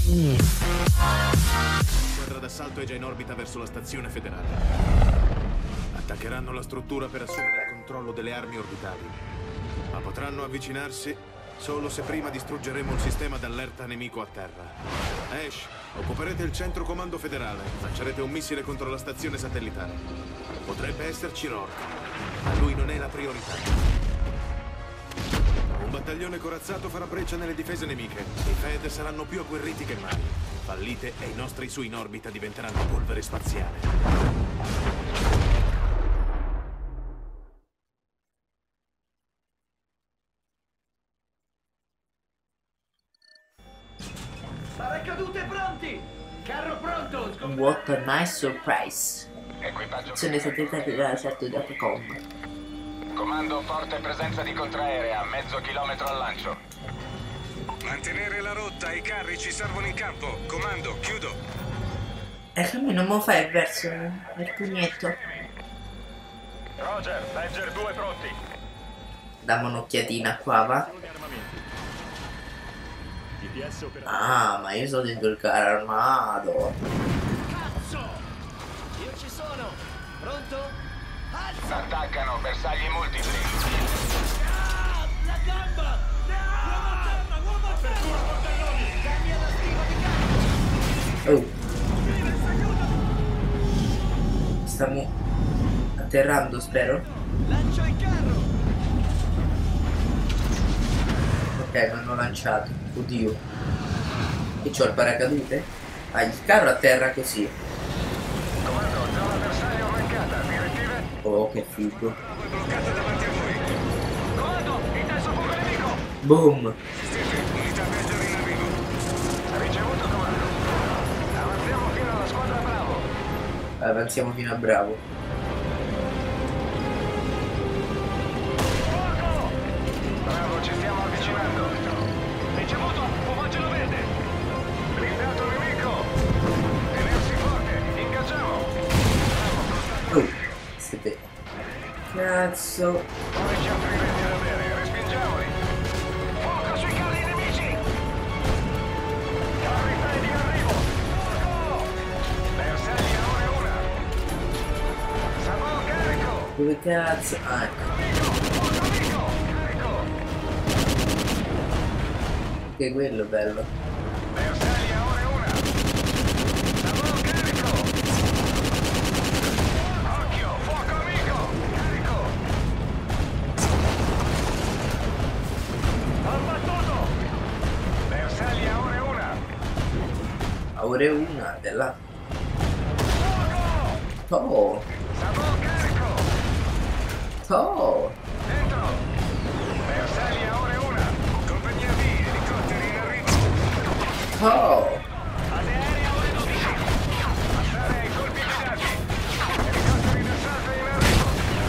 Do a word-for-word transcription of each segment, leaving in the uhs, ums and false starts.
Niente. Squadra d'assalto è già in orbita verso la stazione federale. Attaccheranno la struttura per assumere il controllo delle armi orbitali, ma potranno avvicinarsi solo se prima distruggeremo il sistema d'allerta nemico a terra. Ash, occuperete il centro comando federale. Lancerete un missile contro la stazione satellitare. Potrebbe esserci Rourke, ma lui non è la priorità. Un battaglione corazzato farà breccia nelle difese nemiche. I Fed saranno più agguerriti che mai. Fallite e i nostri su in orbita diventeranno polvere spaziale. Paracadute pronti! Carro pronto! What a nice surprise. Equipaggio Sono satellitari della certo Datacom. Comando, forte presenza di contraerea, mezzo chilometro al lancio. Mantenere la rotta, i carri ci servono in campo. Comando, chiudo. E che me non mi fai il verso il pugnetto? Roger, Badger due pronti. Dammi un'occhiatina qua, va? Ah, ma io sono dentro il carro armato. Cazzo! Io ci sono! Pronto? Alza! Attaccano bersagli multipli. Ah, la gamba! Uomo a terra, uomo a terra! Cambia la stiva di cambio! Oh. Stiamo atterrando, spero. Lancio il carro! Ok, mi hanno lanciato. Oddio. E c'ho il paracadute? Ah, il carro atterra così. Comando, zona bersaglio mancata, direttive? Oh, che figo. Bloccata davanti a voi. Comando, intenso fuoco nemico. Boom. Unità Badger in arrivo. Ricevuto comando. Avanziamo fino alla squadra Bravo. Avanziamo fino a Bravo. Fuoco! Bravo, ci stiamo avvicinando. Ricevuto, fumogeno verde. Blindato nemico. Tenersi forte, ingaggiamo. Oh, siete... Cazzo. Ora ci offrirete da bere, respingiamoli. Fuoco sui carri nemici. Carri freddi in arrivo. Fuoco! Bersagli a ore una. Savò carico. Dove cazzo? Ah, ecco. Amico, fuoco amico. Carico. Che quello è bello. Bersagli a ore una. Savò carico. Occhio, fuoco amico. Carico. Abbattuto. Bersagli a ore una. A ore una della... Fuoco. Oh! Savò carico. Oh! Dentro. Bersagli a ore una. Compagnia B, elicotteri in arrivo. Oh! Base aerea ore dodici. Passare ai colpi guidati. Elicotteri d'assalto in arrivo.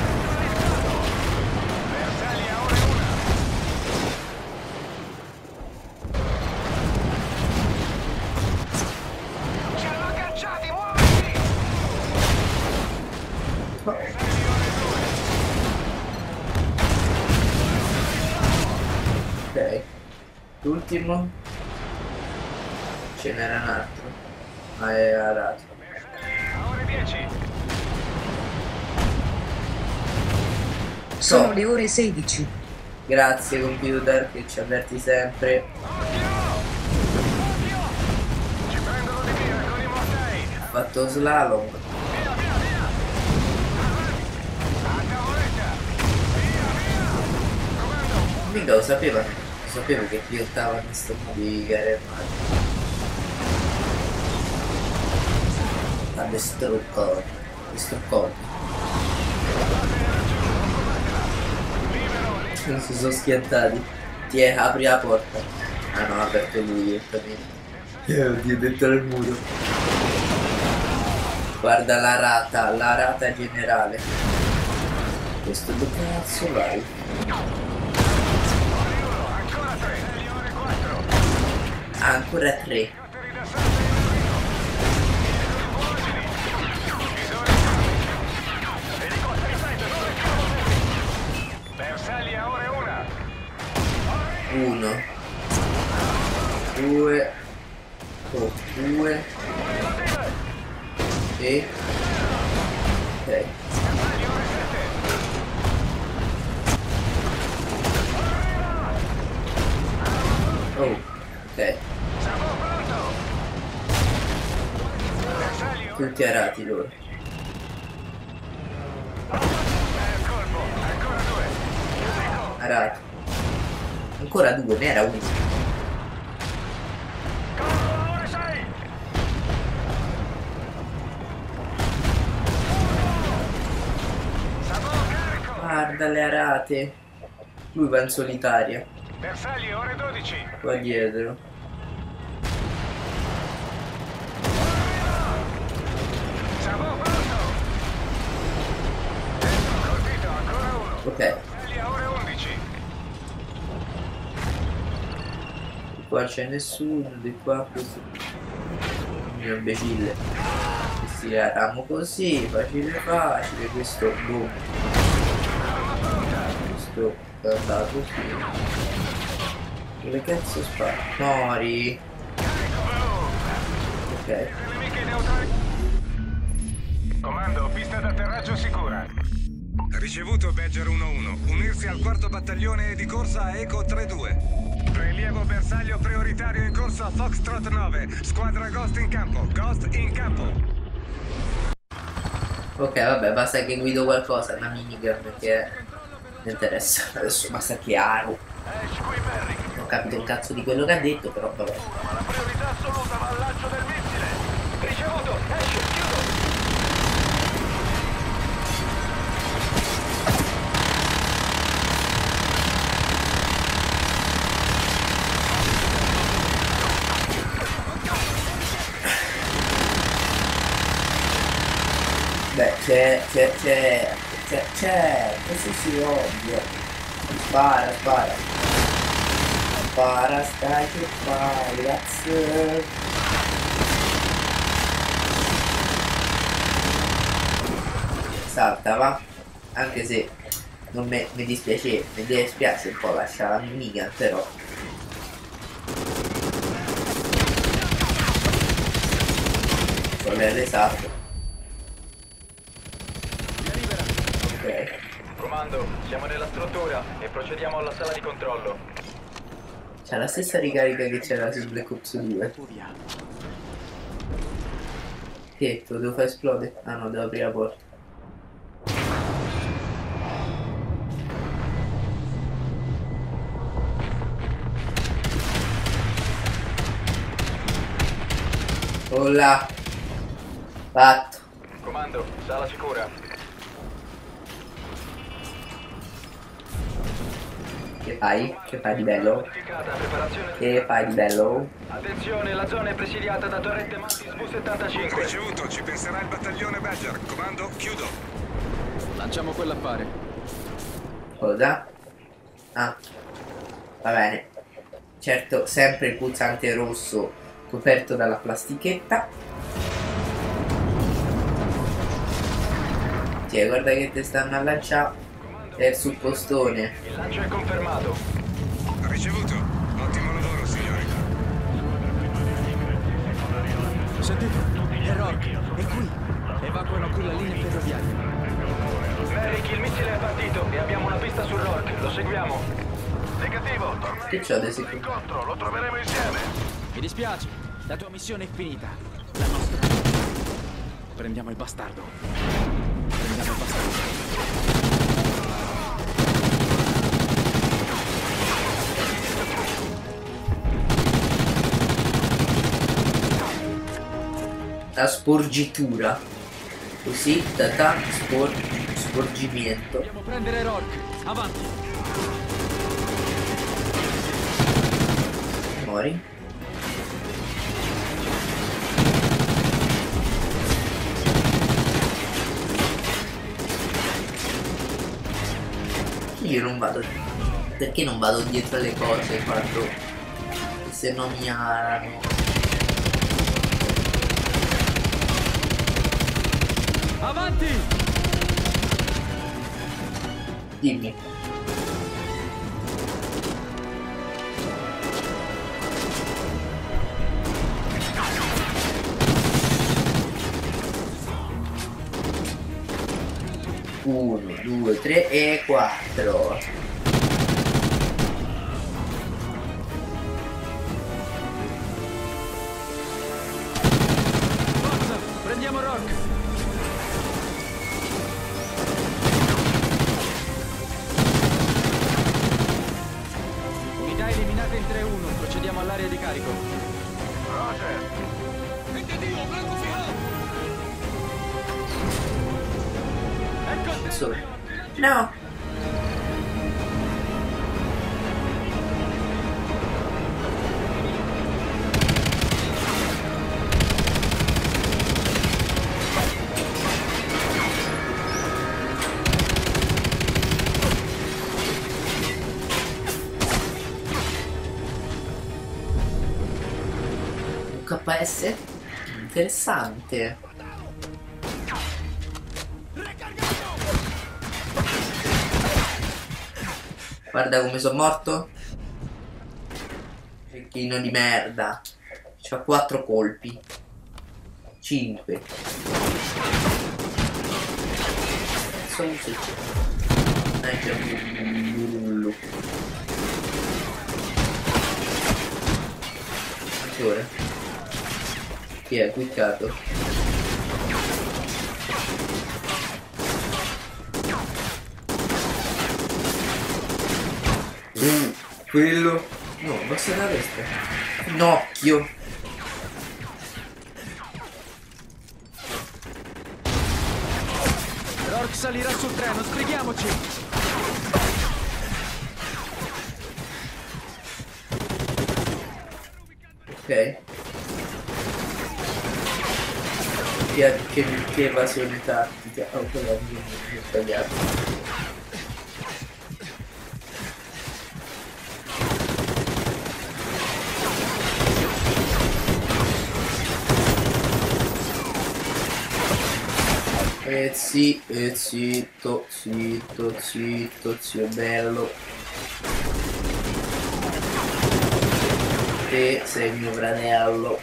Bersagli a ore una. Ci hanno cacciati, muoviti! Oh! Bersagli ore due. Ok. L'ultimo. Ce n'era un altro. Ma è arato. A ore dieci. Sono le ore sedici. Grazie computer che ci avverti sempre. Occhio! Occhio! Ci prendono di mira con i mortai. Ho fatto slalom. Via, via, via! Avanti! A tavoletta! Via, via! Comando! Mica lo sapevano. Lo sapevo che pilottavano questo modo di gare armate. A destruccore. Destruccore. Non si sono schiantati. Ti è, apri la porta. Ah no, ha aperto lui direttamente. Eh, oddio, dentro il muro. Guarda la rata, la rata generale. Questo dove cazzo vai? Ancora tre! Ore quattro! Ah, ancora tre. Elicotteri d'assalto in arrivo! Coinvolgili! Visore Elicotteri Fed, dove cavolo! Bersagli a ore una! Uno. Due. Oh, due. E. Ok. Oh, ok. Tutti arati loro. Arati. Ancora due, ne era uno. Guarda le arate. Lui va in solitaria. Bersaglio, ore dodici. Qua dietro. Siamo pronto. Colpito, ancora uno. Ok. Bersaglio, ore undici. Di qua c'è nessuno, di qua questo. Un mio imbecille. Questi ramo così, facile facile, questo boom. Questo guarda così. Dove cazzo spara? Mori. Ok. Nemiche neutrali. Comando, pista d'atterraggio sicura. Ricevuto Badger uno uno. Unirsi al quarto battaglione di corsa a Eco tre due. Prelievo bersaglio prioritario in corsa a Foxtrot nove. Squadra Ghost in campo. Ghost in campo. Ok, vabbè, basta che guido qualcosa, una minigun che mi interessa. Adesso basta che aro. Non ho capito un cazzo di quello che ha detto, però vabbè. Ma la priorità assoluta va al lancio del missile. Ricevuto, esce, chiudo. Beh, c'è, c'è, c'è, c'è, c'è, questo si ovvio. Spara, spara. Spara, stai che fai, ragazzi. Salta, va. Anche se non mi, mi dispiace, mi dispiace un po' lasciare la minigun, però. Quello esatto. Ok. Comando, siamo nella struttura e procediamo alla sala di controllo. C'è la stessa ricarica che c'era su Black Ops due. Che? Lo devo far esplodere? Ah no, devo aprire la porta. Oh là. Fatto. Comando, sala sicura. Che fai? Che fai di bello? Notificata, preparazione. Che fai di bello? Attenzione, la zona è presidiata da torrette Mantis V settantacinque. Ricevuto, ci penserà il battaglione Badger. Comando, chiudo. Lanciamo quell'affare. Cosa? Ah. Va bene. Certo, sempre il pulsante rosso coperto dalla plastichetta. Cioè, guarda che te stanno a lanciare. È il suppostone. Il lancio è confermato. Ricevuto. Ottimo lavoro, signori. Sentite, è Rock, è qui. Evacuano qui la linea ferroviaria. Merrick, il missile è partito e abbiamo una pista su Rock. Lo seguiamo. Negativo, Che c'ho tornate adesso? l'incontro, lo troveremo insieme. Mi dispiace, la tua missione è finita. La nostra. Prendiamo il bastardo. Prendiamo il bastardo. La sporgitura. Così, tata, spor, sporgimento. Dobbiamo prendere Rock. Avanti. Mori. Io non vado. Perché non vado dietro alle cose quando se no mi arano? Avanti! Dimmi. due, tre e quattro. Forza, prendiamo Rourke. Unità eliminate in tre uno, procediamo all'area di carico. Roger. Solo. No. Un K S interessante. Guarda come sono morto. Cecchino di merda. C'ha quattro colpi. cinque. Sono sì. Dai, c'è un bullo. Ancora. Chi è? Cliccato. Uh, quello. No, basta la testa. Nocchio. Rourke salirà sul treno, sbrighiamoci. Ok. Che, che, che evasione tattica. Oh, quella mi ho sbagliato. Eh sì, eh zitto, zitto, zitto, zio bello. Te sei mio fratello.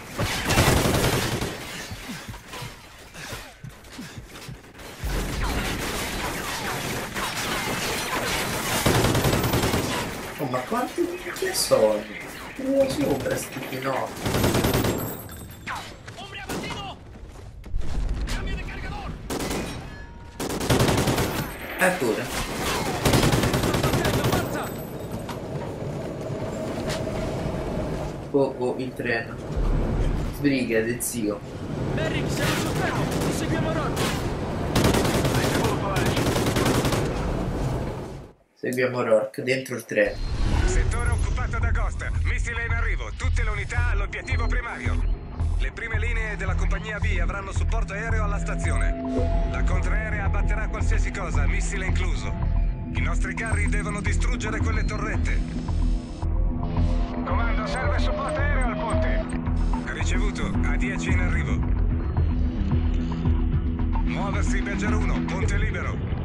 Oh, ma quanti minchia sono? Uno sopra sti finocchi. Ancora. Oh, oh, il treno. Sbrigate, zio. Merrick, siamo sul treno, seguiamo Rourke. Seguiamo Rourke dentro il treno. Settore occupato da Ghost. Missile in arrivo. Tutte le unità all'obiettivo primario. Le prime linee della compagnia B avranno supporto aereo alla stazione. La contraerea abbatterà qualsiasi cosa, missile incluso. I nostri carri devono distruggere quelle torrette. Comando, serve supporto aereo al ponte. Ricevuto, A dieci in arrivo. Muoversi, Badger uno, ponte libero.